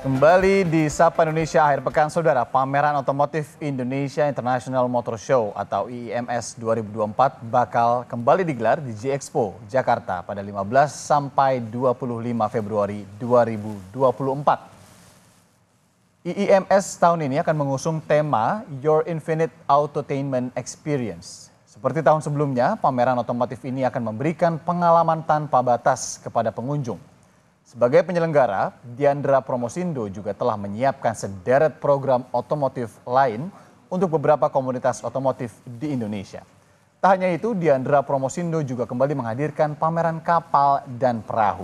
Kembali di Sapa Indonesia akhir pekan saudara, pameran otomotif Indonesia International Motor Show atau IIMS 2024 bakal kembali digelar di G-Expo Jakarta pada 15 sampai 25 Februari 2024. IIMS tahun ini akan mengusung tema Your Infinite Autotainment Experience. Seperti tahun sebelumnya, pameran otomotif ini akan memberikan pengalaman tanpa batas kepada pengunjung. Sebagai penyelenggara, Diandra Promosindo juga telah menyiapkan sederet program otomotif lain untuk beberapa komunitas otomotif di Indonesia. Tak hanya itu, Diandra Promosindo juga kembali menghadirkan pameran kapal dan perahu.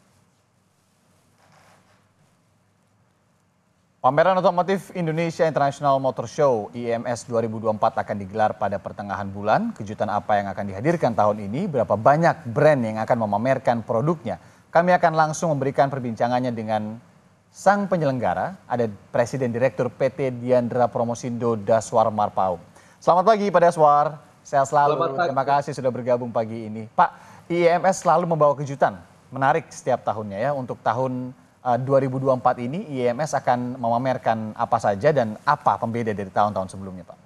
Pameran Otomotif Indonesia International Motor Show IIMS 2024 akan digelar pada pertengahan bulan. Kejutan apa yang akan dihadirkan tahun ini? Berapa banyak brand yang akan memamerkan produknya? Kami akan langsung memberikan perbincangannya dengan sang penyelenggara, ada Presiden Direktur PT Diandra Promosindo Daswar Marpaung. Selamat pagi Pak Daswar, sehat selalu. Terima kasih sudah bergabung pagi ini. Pak, IIMS selalu membawa kejutan menarik setiap tahunnya ya. Untuk tahun 2024 ini IIMS akan memamerkan apa saja dan apa pembeda dari tahun-tahun sebelumnya Pak?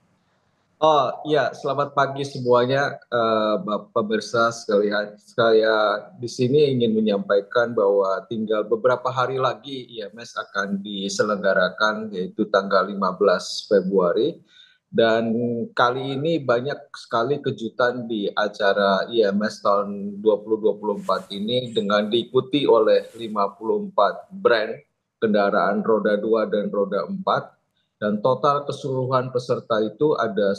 Oh iya, selamat pagi semuanya, Bapak pemirsa sekalian. Saya di sini ingin menyampaikan bahwa tinggal beberapa hari lagi IIMS akan diselenggarakan, yaitu tanggal 15 Februari. Dan kali ini banyak sekali kejutan di acara IIMS tahun 2024 ini dengan diikuti oleh 54 brand kendaraan roda 2 dan roda 4. Dan total keseluruhan peserta itu ada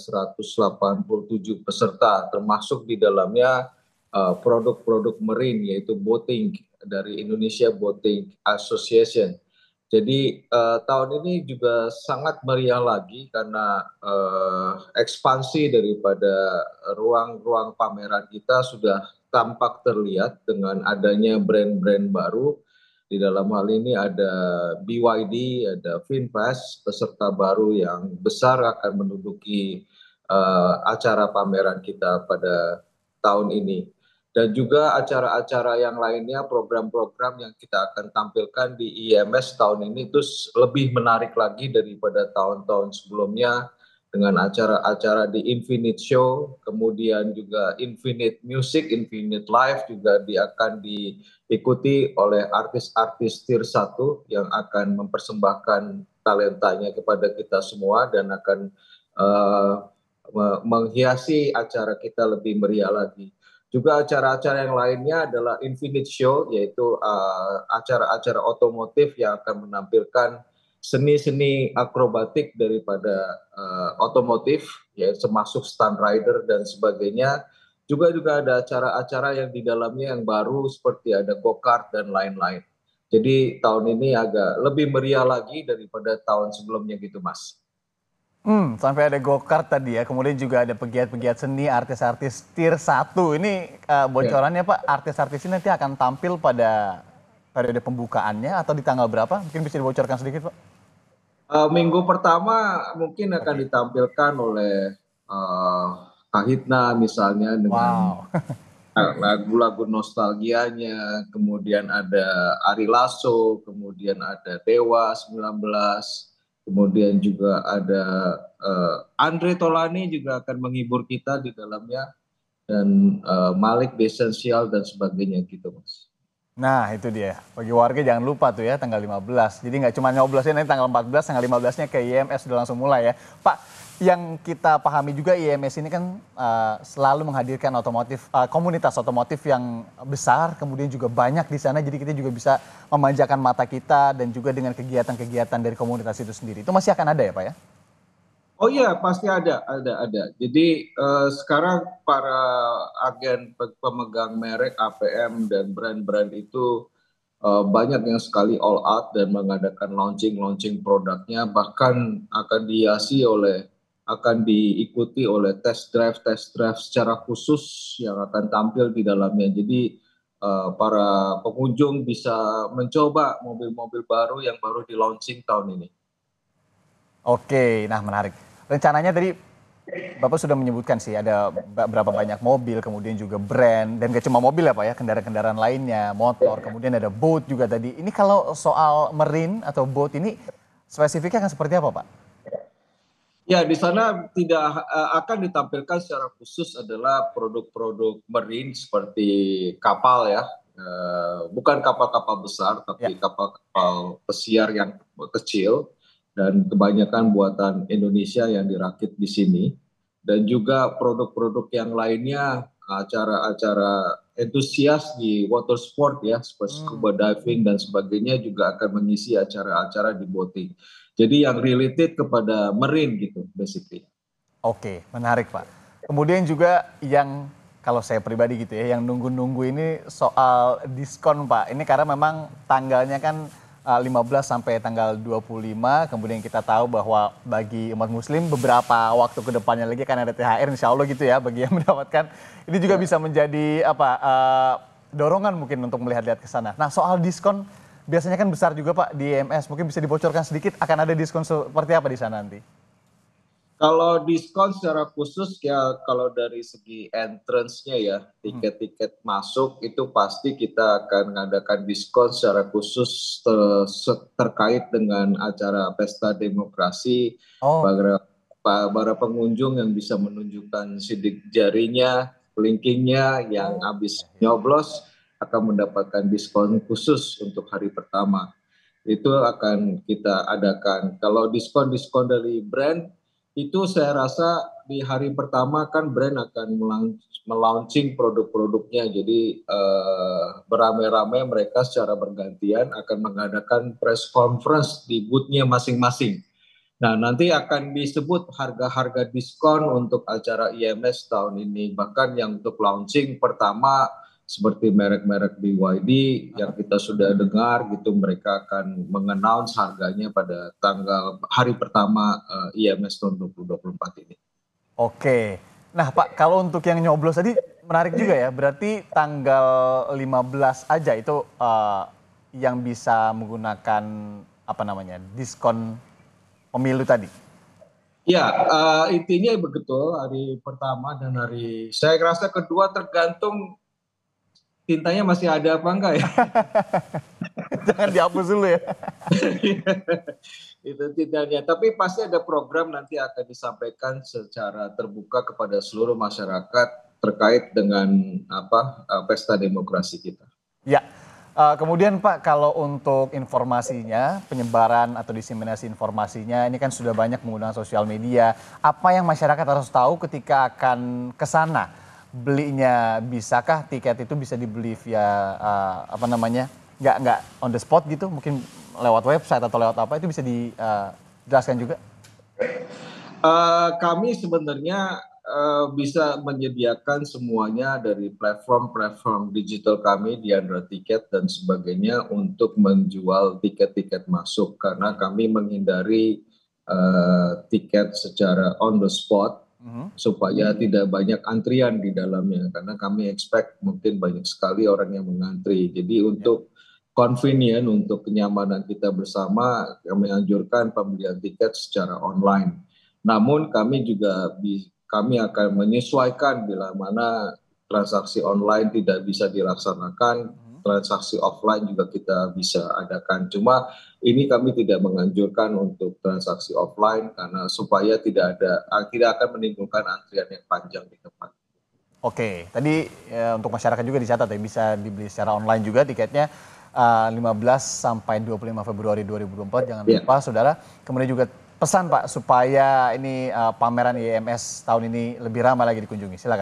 187 peserta, termasuk di dalamnya produk-produk marine, yaitu boating dari Indonesia Boating Association. Jadi tahun ini juga sangat meriah lagi karena ekspansi daripada ruang-ruang pameran kita sudah tampak terlihat dengan adanya brand-brand baru. Di dalam hal ini ada BYD, ada VinFast, peserta baru yang besar akan menduduki acara pameran kita pada tahun ini. Dan juga acara-acara yang lainnya, program-program yang kita akan tampilkan di IIMS tahun ini itu lebih menarik lagi daripada tahun-tahun sebelumnya, dengan acara-acara di Infinite Show, kemudian juga Infinite Music, Infinite Live juga akan diikuti oleh artis-artis tier 1 yang akan mempersembahkan talentanya kepada kita semua dan akan menghiasi acara kita lebih meriah lagi. Juga acara-acara yang lainnya adalah Infinite Show, yaitu acara-acara otomotif yang akan menampilkan seni-seni akrobatik daripada otomotif, ya termasuk stunt rider dan sebagainya. Juga ada acara-acara yang di dalamnya yang baru seperti ada go-kart dan lain-lain. Jadi tahun ini agak lebih meriah lagi daripada tahun sebelumnya gitu, Mas. Sampai ada go-kart tadi ya, kemudian juga ada pegiat-pegiat seni, artis-artis tier 1. Ini Ya. bocorannya Pak, artis-artis ini nanti akan tampil pada periode pembukaannya atau di tanggal berapa? Mungkin bisa dibocorkan sedikit Pak? Minggu pertama mungkin akan Oke. ditampilkan oleh Kahitna misalnya dengan Wow. lagu-lagu nostalgianya, kemudian ada Ari Lasso, kemudian ada Dewa 19, kemudian juga ada Andre Tolani juga akan menghibur kita di dalamnya, dan Malik Essential dan sebagainya gitu, Mas. Nah itu dia, bagi warga jangan lupa tuh ya tanggal 15. Jadi nggak cuma nyoblosnya nanti tanggal 14, tanggal 15-nya ke IIMS sudah langsung mulai ya. Pak, yang kita pahami juga IIMS ini kan selalu menghadirkan komunitas otomotif yang besar, kemudian juga banyak di sana, jadi kita juga bisa memanjakan mata kita dan juga dengan kegiatan-kegiatan dari komunitas itu sendiri. Itu masih akan ada ya Pak ya? Oh iya, pasti ada. Jadi sekarang para agen pemegang merek APM dan brand-brand itu banyak yang sekali all out dan mengadakan launching produknya, bahkan akan diikuti oleh test drive secara khusus yang akan tampil di dalamnya. Jadi para pengunjung bisa mencoba mobil-mobil baru yang baru di launching tahun ini. Oke, nah menarik. Rencananya tadi Bapak sudah menyebutkan sih ada berapa banyak mobil, kemudian juga brand, dan gak cuma mobil ya Pak ya, kendaraan-kendaraan lainnya, motor, kemudian ada boat juga tadi. Ini kalau soal marine atau boat ini spesifiknya akan seperti apa Pak? Ya, di sana tidak akan ditampilkan secara khusus adalah produk-produk marine seperti kapal ya. Bukan kapal-kapal besar, Ya, tapi kapal-kapal pesiar yang kecil dan kebanyakan buatan Indonesia yang dirakit di sini. Dan juga produk-produk yang lainnya, acara-acara entusias di water sport ya, seperti scuba diving dan sebagainya juga akan mengisi acara-acara di boating. Jadi yang related kepada marine gitu basically. oke, menarik Pak. Kemudian juga yang kalau saya pribadi gitu ya, yang nunggu-nunggu ini soal diskon Pak. Ini karena memang tanggalnya kan 15 sampai tanggal 25, kemudian kita tahu bahwa bagi umat muslim beberapa waktu ke depannya lagi kan ada THR insya Allah gitu ya bagi yang mendapatkan. Ini juga Ya. bisa menjadi apa dorongan mungkin untuk melihat-lihat ke sana. Nah soal diskon biasanya kan besar juga Pak di IMS. Mungkin bisa dibocorkan sedikit akan ada diskon seperti apa di sana nanti? Kalau diskon secara khusus ya kalau dari segi entrance-nya ya, Hmm. tiket-tiket masuk itu pasti kita akan mengadakan diskon secara khusus terkait dengan acara Pesta Demokrasi. Oh, para, para pengunjung yang bisa menunjukkan sidik jarinya, kelingkingnya yang oh, habis iya, iya. nyoblos akan mendapatkan diskon khusus untuk hari pertama. Itu akan kita adakan. Kalau diskon-diskon dari brand itu saya rasa di hari pertama kan brand akan melaunching produk-produknya. Jadi beramai-ramai mereka secara bergantian akan mengadakan press conference di booth-nya masing-masing. Nah, nanti akan disebut harga-harga diskon untuk acara IMS tahun ini. Bahkan yang untuk launching pertama seperti merek-merek BYD yang kita sudah dengar gitu mereka akan mengannounce harganya pada tanggal hari pertama IMS tahun 2024 ini. Oke. Nah, Pak, kalau untuk yang nyoblos tadi menarik juga ya. Berarti tanggal 15 aja itu yang bisa menggunakan apa namanya? Diskon pemilu tadi. Ya, intinya begitu hari pertama dan hari saya rasa kedua tergantung tintanya masih ada apa enggak ya. Jangan dihapus dulu ya. Itu tidaknya. Tapi pasti ada program nanti akan disampaikan secara terbuka kepada seluruh masyarakat terkait dengan apa pesta demokrasi kita. Ya. Kemudian Pak, kalau untuk informasinya, penyebaran atau diseminasi informasinya, ini kan sudah banyak menggunakan sosial media. Apa yang masyarakat harus tahu ketika akan ke sana? Belinya bisakah tiket itu bisa dibeli via apa namanya? Nggak on the spot gitu, mungkin lewat website atau lewat apa itu bisa dijelaskan juga? Kami sebenarnya bisa menyediakan semuanya dari platform-platform digital kami di Android Ticket dan sebagainya untuk menjual tiket-tiket masuk karena kami menghindari tiket secara on the spot Mhm. supaya tidak banyak antrian di dalamnya karena kami expect mungkin banyak sekali orang yang mengantri. Jadi Ya. untuk convenient untuk kenyamanan kita bersama kami anjurkan pembelian tiket secara online. Namun kami akan menyesuaikan bila mana transaksi online tidak bisa dilaksanakan, Mhm. transaksi offline juga kita bisa adakan. Cuma ini kami tidak menganjurkan untuk transaksi offline karena supaya tidak akan menimbulkan antrian yang panjang di tempat. Oke, tadi untuk masyarakat juga dicatat ya bisa dibeli secara online juga tiketnya 15 sampai 25 Februari 2024. Jangan Ya. lupa Saudara. Kemudian juga pesan Pak supaya ini pameran IMS tahun ini lebih ramai lagi dikunjungi. Silakan.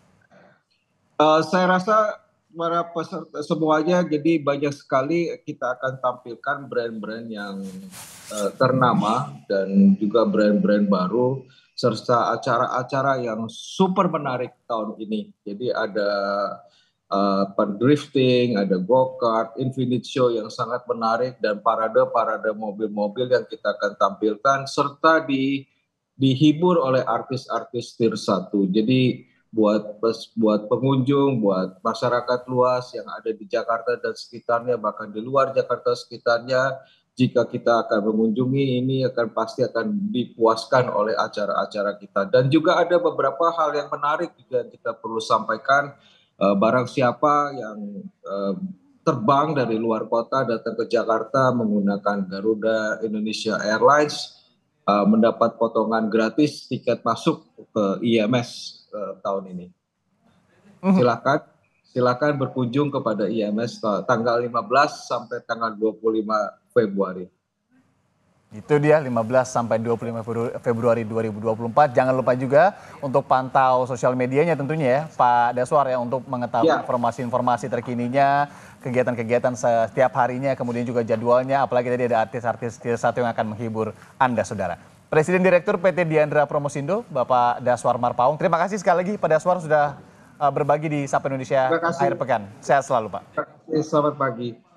Saya rasa para peserta semuanya jadi banyak sekali kita akan tampilkan brand-brand yang ternama dan juga brand-brand baru serta acara-acara yang super menarik tahun ini. Jadi ada drifting, ada go-kart, infinite show yang sangat menarik dan parade-parade mobil-mobil yang kita akan tampilkan serta dihibur oleh artis-artis tier 1. Jadi buat pengunjung, buat masyarakat luas yang ada di Jakarta dan sekitarnya, bahkan di luar Jakarta sekitarnya, jika kita akan mengunjungi ini pasti akan dipuaskan oleh acara-acara kita. Dan juga ada beberapa hal yang menarik juga yang kita perlu sampaikan. Barang siapa yang terbang dari luar kota datang ke Jakarta menggunakan Garuda Indonesia Airlines mendapat potongan gratis tiket masuk ke IMS tahun ini. Silakan berkunjung kepada IMS tanggal 15 sampai tanggal 25 Februari. Itu dia 15 sampai 25 Februari 2024. Jangan lupa juga untuk pantau sosial medianya tentunya ya Pak Daswar ya, untuk mengetahui informasi-informasi terkininya, kegiatan-kegiatan setiap harinya, kemudian juga jadwalnya, apalagi tadi ada artis-artis satu yang akan menghibur Anda saudara. Presiden Direktur PT Diandra Promosindo, Bapak Daswar Marpaung. Terima kasih sekali lagi Pak Daswar sudah berbagi di Sapa Indonesia Akhir Pekan. Sehat selalu Pak. Selamat pagi.